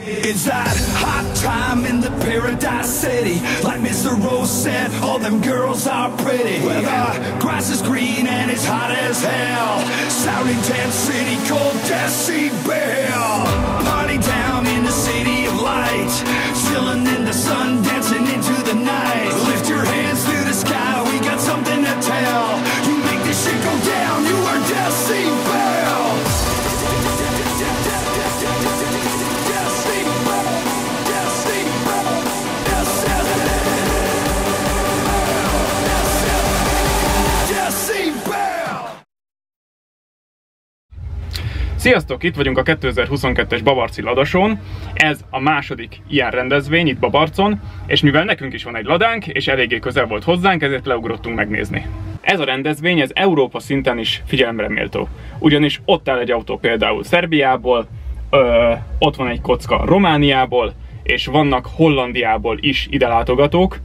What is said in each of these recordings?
Is that hot time in the paradise city? Like Mr. Rose said, all them girls are pretty. Well, the grass is green and it's hot as hell. Sounding Tent City called Decibel. Party down in the city of light. Chilling in the sun, dancing into the night. Lift your hands to the sky, we got something to tell. You make this shit go down, you are Decibel. Sziasztok! Itt vagyunk a 2022-es Babarci Ladasón. Ez a második ilyen rendezvény itt Babarcon, és mivel nekünk is van egy ladánk, és eléggé közel volt hozzánk, ezért leugrottunk megnézni. Ez a rendezvény, ez Európa szinten is figyelemre méltó. Ugyanis ott áll egy autó például Szerbiából, ott van egy kocka Romániából, és vannak Hollandiából is ide látogatók.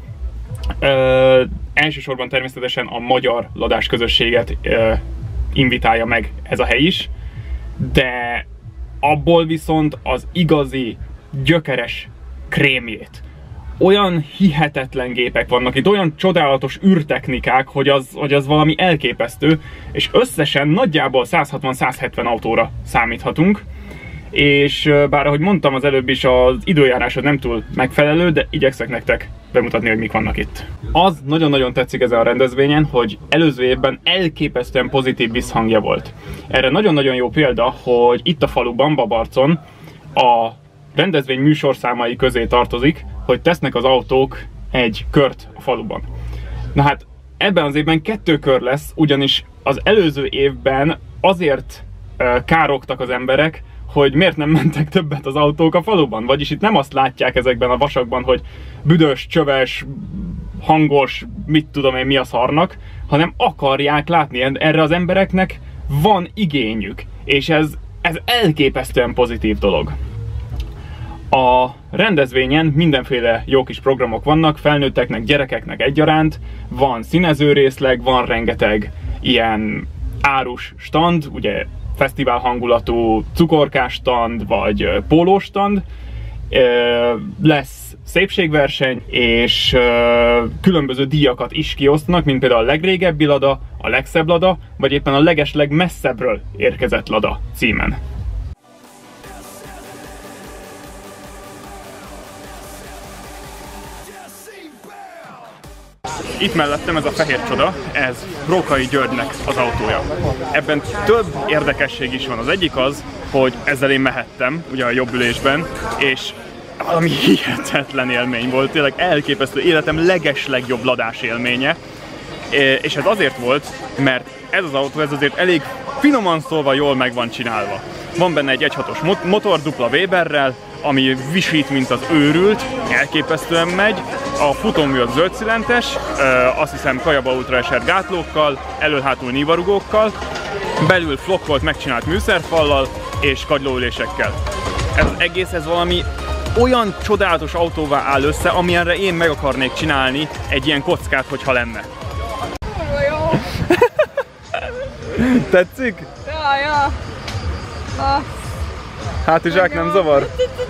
Elsősorban természetesen a magyar ladás közösséget invitálja meg ez a hely is, de abból viszont az igazi, gyökeres krémjét. Olyan hihetetlen gépek vannak itt, olyan csodálatos űrtechnikák, hogy az valami elképesztő, és összesen nagyjából 160-170 autóra számíthatunk. És bár ahogy mondtam az előbb is, az időjárás nem túl megfelelő, de igyekszek nektek bemutatni, hogy mik vannak itt. Az nagyon-nagyon tetszik ezen a rendezvényen, hogy előző évben elképesztően pozitív visszhangja volt. Erre nagyon-nagyon jó példa, hogy itt a faluban, Babarcon a rendezvény műsorszámai közé tartozik, hogy tesznek az autók egy kört a faluban. Na hát ebben az évben 2 kör lesz, ugyanis az előző évben azért károgtak az emberek, hogy miért nem mentek többet az autók a faluban. Vagyis itt nem azt látják ezekben a vasakban, hogy büdös, csöves, hangos, mit tudom én mi a szarnak, hanem akarják látni. Erre az embereknek van igényük, és ez elképesztően pozitív dolog. A rendezvényen mindenféle jó kis programok vannak, felnőtteknek, gyerekeknek egyaránt, van színező részleg, van rengeteg ilyen árus stand, ugye fesztivál hangulatú cukorkás stand, vagy pólós stand, lesz szépségverseny, és különböző díjakat is kiosztanak, mint például a legrégebbi lada, a legszebb lada, vagy éppen a legesleg messzebbről érkezett lada címen. Itt mellettem ez a fehér csoda, ez Rókai Györgynek az autója. Ebben több érdekesség is van. Az egyik az, hogy ezzel én mehettem, ugye a jobb ülésben, és valami hihetetlen élmény volt, tényleg elképesztő, életem legeslegjobb ladás élménye. És ez azért volt, mert ez az autó, ez azért elég finoman szólva jól meg van csinálva. Van benne egy 1.6-os motor, dupla Weberrel, ami visít, mint az őrült, elképesztően megy. A futómű az zöldszilentes, azt hiszem Kajaba Ultra SR gátlókkal, elől-hátul nívarugókkal, belül flokkolt megcsinált műszerfallal és kagylóülésekkel. Ez az egész, ez valami olyan csodálatos autóvá áll össze, amilyenre én meg akarnék csinálni egy ilyen kockát, hogyha lenne. Tetszik? Ja. Hátizsák nem zavar?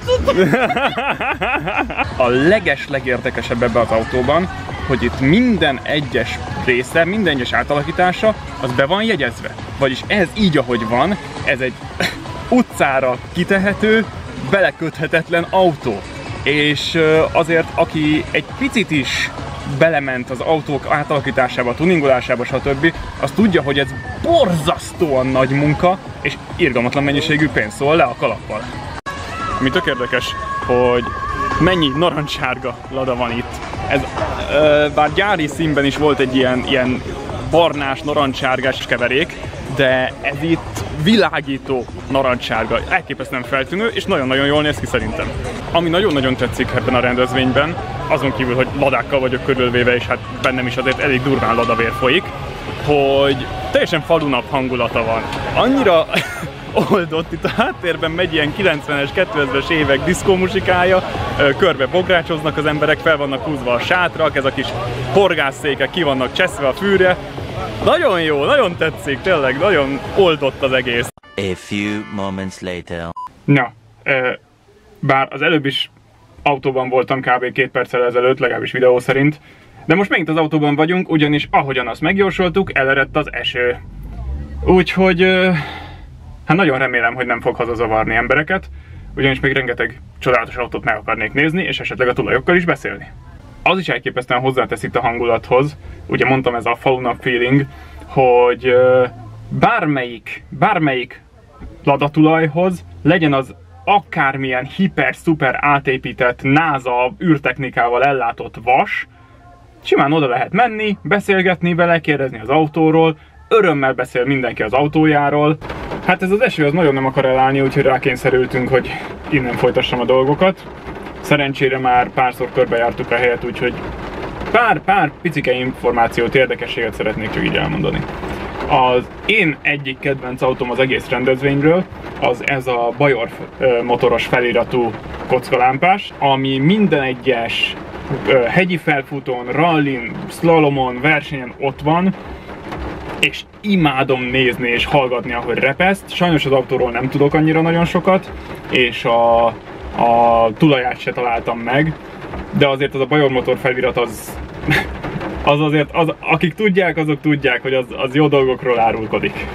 A legérdekesebb ebben az autóban, hogy itt minden egyes része, minden egyes átalakítása, az be van jegyezve. Vagyis ez így, ahogy van, ez egy utcára kitehető, beleköthetetlen autó. És azért, aki egy picit is belement az autók átalakításába, tuningolásába, stb., az tudja, hogy ez borzasztóan nagy munka, és irgalmatlan mennyiségű pénz, szól le a kalappal. Mi tök érdekes, hogy mennyi narancssárga lada van itt. Ez, bár gyári színben is volt egy ilyen barnás, narancssárgás keverék, de ez itt világító narancssárga, elképesztően feltűnő, és nagyon-nagyon jól néz ki szerintem. Ami nagyon-nagyon tetszik ebben a rendezvényben, azon kívül, hogy ladákkal vagyok körülvéve, és hát bennem is azért elég durván ladavér folyik, hogy teljesen falunap hangulata van. Annyira oldott, itt a háttérben megy ilyen 90-es, 2000-es évek diszkómusikája, körbe bográcsoznak az emberek, fel vannak húzva a sátrak, ez a kis horgásszékek ki vannak cseszve a fűre. Nagyon jó, nagyon tetszik, tényleg, nagyon oldott az egész. A few moments later. Na, Bár az előbb is autóban voltam kb. 2 perccel ezelőtt, legalábbis videó szerint. De most megint az autóban vagyunk, ugyanis ahogyan azt megjósoltuk, elerett az eső. Úgyhogy hát nagyon remélem, hogy nem fog hazazavarni embereket, ugyanis még rengeteg csodálatos autót meg akarnék nézni, és esetleg a tulajokkal is beszélni. Az is elképesztően hozzátesz itt a hangulathoz, ugye mondtam, ez a falunap feeling, hogy bármelyik Lada tulajhoz, legyen az akármilyen hiper-szuper átépített NASA űrtechnikával ellátott vas, simán oda lehet menni, beszélgetni vele, kérdezni az autóról, örömmel beszél mindenki az autójáról. Hát ez az eső az nagyon nem akar elállni, úgyhogy rákényszerültünk, hogy innen folytassam a dolgokat. Szerencsére már párszor körbejártuk a helyet, úgyhogy pár picike információt, érdekességet szeretnék csak így elmondani. Az én egyik kedvenc autóm az egész rendezvényről, az ez a Bajor motoros feliratú kockalámpás, ami minden egyes hegyi felfutón, rallin, slalomon, versenyen ott van, és imádom nézni és hallgatni, ahogy repeszt. Sajnos az autóról nem tudok annyira nagyon sokat, és a tulaját se találtam meg, de azért az a Bajor motor felirat az azért, akik tudják, azok tudják, hogy az jó dolgokról árulkodik.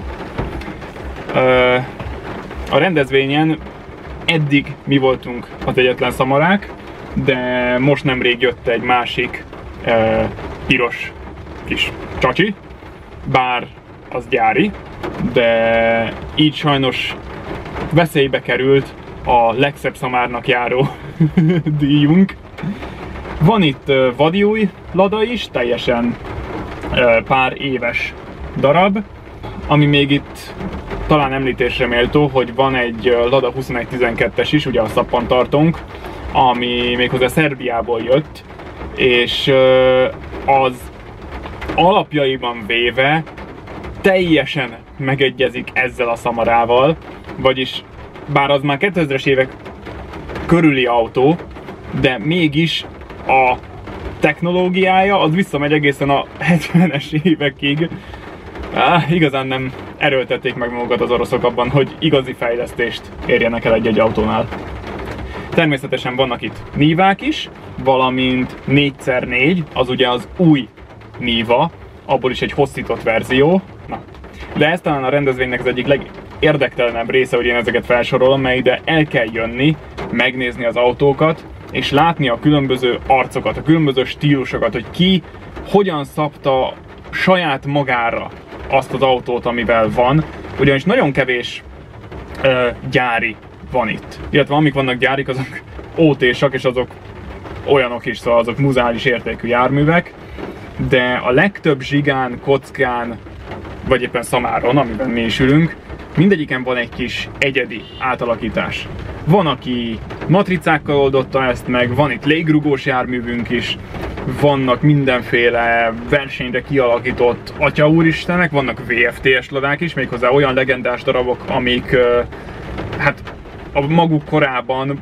A rendezvényen eddig mi voltunk az egyetlen szamarák, de most nemrég jött egy másik piros kis csacsi, bár az gyári, de így sajnos veszélybe került a legszebb szamárnak járó díjunk. Van itt vadiúj Lada is, teljesen pár éves darab, ami még itt talán említésre méltó, hogy van egy Lada 2112-es is, ugye a szappantartónk, ami méghozzá Szerbiából jött, és az alapjaiban véve teljesen megegyezik ezzel a szamarával, vagyis bár az már 2000-es évek körüli autó, de mégis a technológiája az visszamegy egészen a 70-es évekig. Igazán nem erőltették meg magukat az oroszok abban, hogy igazi fejlesztést érjenek el egy-egy autónál. Természetesen vannak itt nívák is, valamint 4x4, az ugye az új Niva, abból is egy hosszított verzió. Na. De ez talán a rendezvénynek az egyik legérdektelenebb része, hogy én ezeket felsorolom, mert ide el kell jönni, megnézni az autókat, és látni a különböző arcokat, a különböző stílusokat, hogy ki hogyan szabta saját magára azt az autót, amivel van, ugyanis nagyon kevés gyári van itt. Illetve amik vannak gyárik, azok OT-sak, és azok olyanok is, szóval azok muzeális értékű járművek, de a legtöbb zsigán, kockán, vagy éppen szamáron, amiben mi is ülünk, mindegyiken van egy kis egyedi átalakítás. Van, aki matricákkal oldotta ezt meg, van itt légrugós járművünk is, vannak mindenféle versenyre kialakított atya úristenek, vannak VFT-es Ladák is, méghozzá olyan legendás darabok, amik hát a maguk korában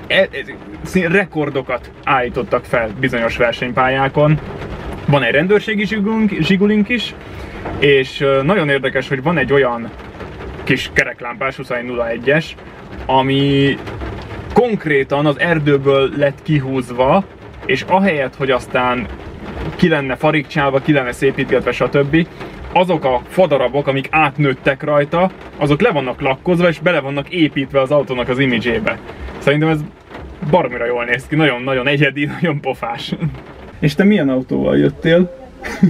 rekordokat állítottak fel bizonyos versenypályákon. Van egy rendőrségi zsigulink is, és nagyon érdekes, hogy van egy olyan kis kereklámpás 2101-es, ami konkrétan az erdőből lett kihúzva, és ahelyett, hogy aztán ki lenne farigcsálva, ki lenne szépítgetve, stb. Azok a fadarabok, amik átnőttek rajta, azok le vannak lakkozva, és bele vannak építve az autónak az imidzsébe. Szerintem ez baromira jól néz ki, nagyon-nagyon egyedi, nagyon pofás. És te milyen autóval jöttél?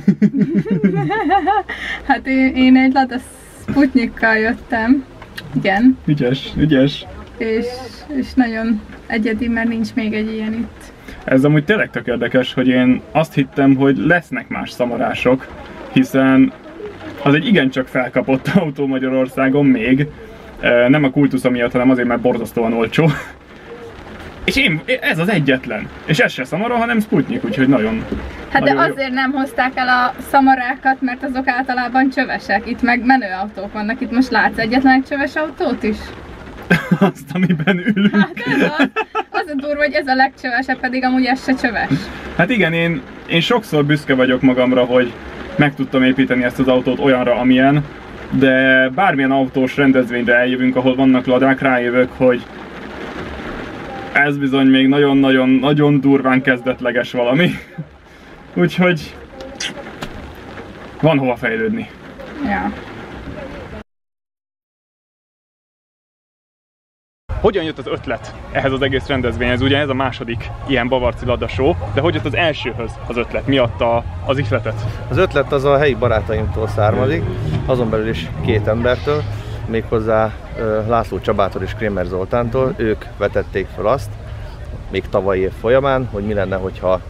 Hát én egy Lada Sputnikkal jöttem. Igen. Ügyes. És nagyon egyedi, mert nincs még egy ilyen itt. Ez amúgy tényleg tök érdekes, hogy én azt hittem, hogy lesznek más szamarások, hiszen az egy igencsak felkapott autó Magyarországon még. Nem a kultusza miatt, hanem azért, mert borzasztóan olcsó. És ez az egyetlen. És ez se szamara, hanem Sputnik, úgyhogy nagyon... Hát nagyon de azért nem hozták el a szamarákat, mert azok általában csövesek. Itt meg menő autók vannak. Itt most látsz egyetlen egy csöves autót is? Azt, amiben ülünk. Hát ez az a durva, hogy ez a legcsövesebb, pedig amúgy ez se csöves. Hát igen, én sokszor büszke vagyok magamra, hogy meg tudtam építeni ezt az autót olyanra, amilyen, de bármilyen autós rendezvényre eljövünk, ahol vannak Ladák, rájövök, hogy Ez bizony még nagyon durván kezdetleges valami. Úgyhogy van hova fejlődni. Ja. Hogyan jött az ötlet ehhez az egész rendezvényhez? Ugye ez a második ilyen bavarci Lada show, de hogy jött az elsőhöz az ötlet? Mi adta az ihletet? Az ötlet az a helyi barátaimtól származik, azon belül is 2 embertől, méghozzá László Csabától és Krémer Zoltántól. Ők vetették fel azt, még tavalyi év folyamán, hogy mi lenne, hogyha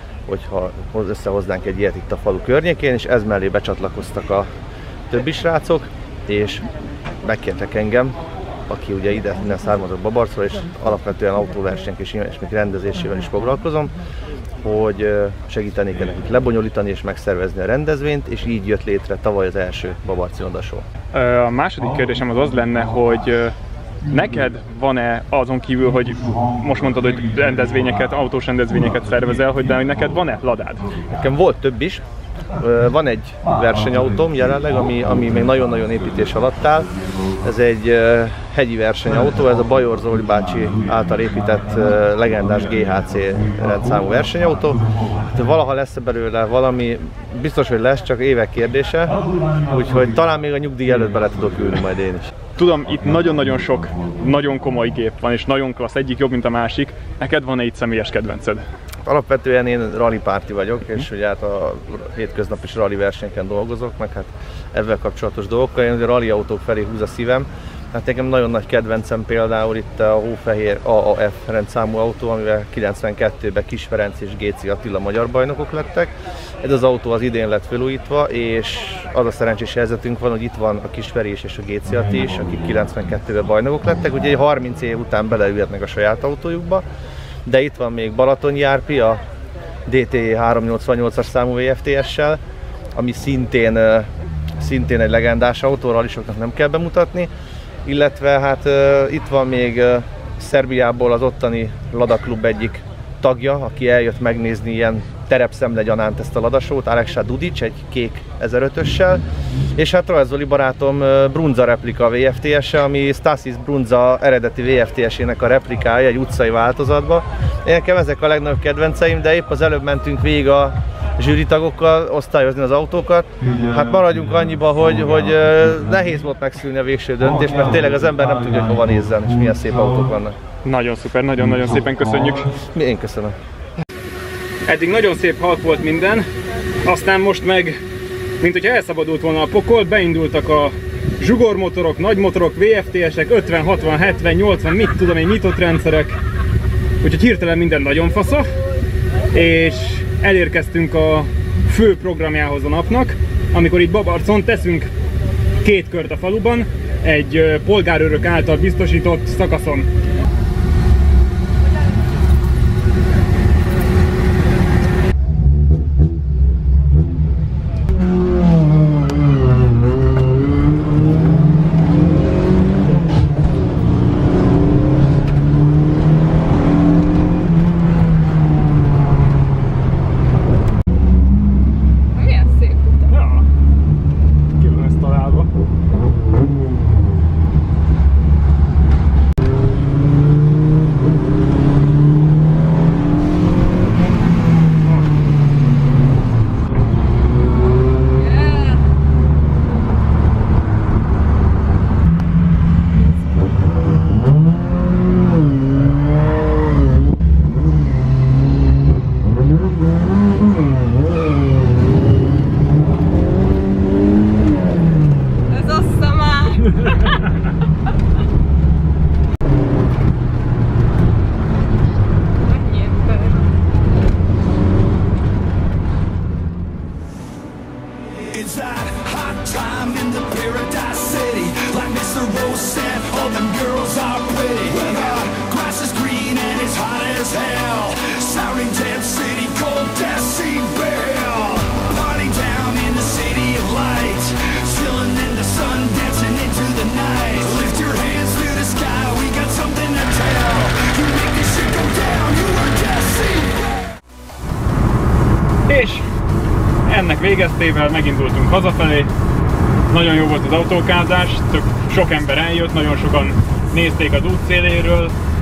összehoznánk egy ilyet itt a falu környékén, és ez mellé becsatlakoztak a többi srácok, és megkértek engem, aki ugye innen származott Babarcról, és alapvetően autóversenyek és ilyesmik rendezésével is foglalkozom, hogy segítenék nekik lebonyolítani és megszervezni a rendezvényt, és így jött létre tavaly az első Babarci Lada show. A második kérdésem az lenne, hogy neked van-e azon kívül, hogy most mondtad, hogy rendezvényeket, autós rendezvényeket szervezel, de hogy neked van-e ladád? Nekem volt több is. Van egy versenyautóm jelenleg, ami még nagyon-nagyon építés alatt áll. Ez egy hegyi versenyautó, ez a Bajor Zoli bácsi által épített legendás GHC rendszámú versenyautó. De valaha lesz belőle valami, biztos, hogy lesz, csak évek kérdése, úgyhogy talán még a nyugdíj előtt bele tudok ülni majd én is. Tudom, itt nagyon-nagyon sok, nagyon komoly gép van, és nagyon klassz, egyik jobb, mint a másik. Neked van-e itt személyes kedvenced? Alapvetően én rally párti vagyok, és ugye hát a hétköznap is rally versenyeken dolgozok, meg hát ezzel kapcsolatos dolgokkal. Én a rally autók felé húz a szívem. Hát nekem nagyon nagy kedvencem például itt a hófehér AAF rendszámú autó, amivel 92-ben Kis Ferenc és Géci Attila magyar bajnokok lettek. Ez az autó az idén lett felújítva, és az a szerencsés helyzetünk van, hogy itt van a Kis Feri és a Géci Atti is, akik 92-ben bajnokok lettek, ugye 30 év után beleülhetnek a saját autójukba. De itt van még Balatoni Árpi, a DT 388-as számú VFTS-sel, ami szintén egy legendás autó, rallisoknak nem kell bemutatni. Illetve hát itt van még Szerbiából az ottani Lada Klub egyik tagja, aki eljött megnézni ilyen terepszemlegyanánt ezt a Lada show-t, Aleksa Dudic, egy kék 1005-össel. És hát Rajz Zoli barátom Brunza replika VFTS-e, ami Stasis Brunza eredeti VFTS-ének a replikája egy utcai változatba. Nekem ezek a legnagyobb kedvenceim, de épp az előbb mentünk végig a zsűritagokkal osztályozni az autókat. Hát maradjunk annyiba, hogy nehéz volt megszülni a végső döntést, mert tényleg az ember nem tudja, hogy hova nézzen, és milyen szép autók vannak. Nagyon szuper, nagyon-nagyon szépen köszönjük. Én köszönöm. Eddig nagyon szép halk volt minden, aztán most meg, mint hogyha elszabadult volna a pokol, beindultak a zsugormotorok, nagymotorok, VFTS-ek, 50, 60, 70, 80, mit tudom én, nyitott rendszerek. Úgyhogy hirtelen minden nagyon fasza, és elérkeztünk a fő programjához a napnak, amikor itt Babarcon teszünk 2 kört a faluban, egy polgárőrök által biztosított szakaszon. És ennek végeztével megindultunk hazafelé. Nagyon jó volt az autókázás, tök sok ember eljött, nagyon sokan nézték az útszéléről,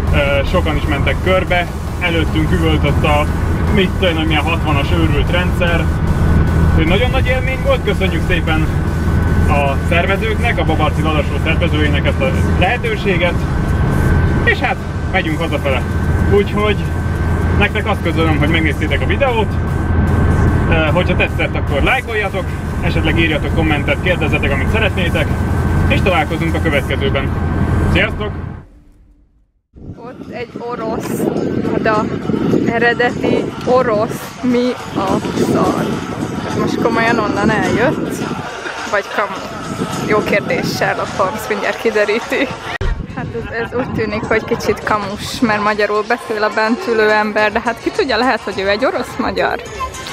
sokan is mentek körbe, előttünk üvöltött a mit tudom, milyen 60-as őrült rendszer. Nagyon nagy élmény volt, köszönjük szépen a szervezőknek, a Babarci Ladasó szervezőinek ezt a lehetőséget, és hát megyünk hazafele. Úgyhogy nektek azt közölöm, hogy megnéztétek a videót, hogyha tetszett, akkor lájkoljatok, esetleg írjatok kommentet, kérdezzetek, amit szeretnétek, és találkozunk a következőben. Sziasztok! Ott egy orosz, de eredeti orosz, mi a szar? Most komolyan onnan eljött? Vagy kamu? Jó kérdés, Sherlock Holmes mindjárt kideríti. Hát ez úgy tűnik, hogy kicsit kamus, mert magyarul beszél a bent ülő ember, de hát ki tudja, lehet, hogy ő egy orosz-magyar.